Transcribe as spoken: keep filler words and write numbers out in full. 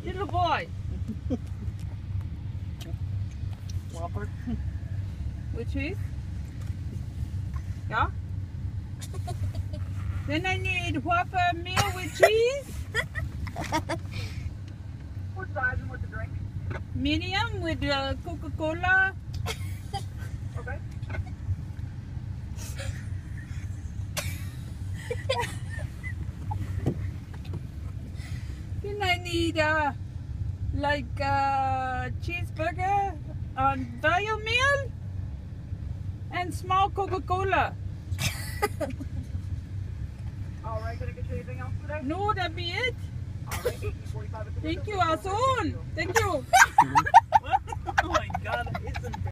Little boy. Whopper. With cheese? Yeah? Then I need Whopper meal with cheese. What size and what's the drink? Medium with uh, Coca-Cola. Okay. Then I need uh, like uh, cheeseburger on value meal and small Coca-Cola. All right, can I get you anything else today? No, that'd be it. All right, eighteen forty-five at the Thank window. you, Azul. Thank you. Oh my God, it isn't.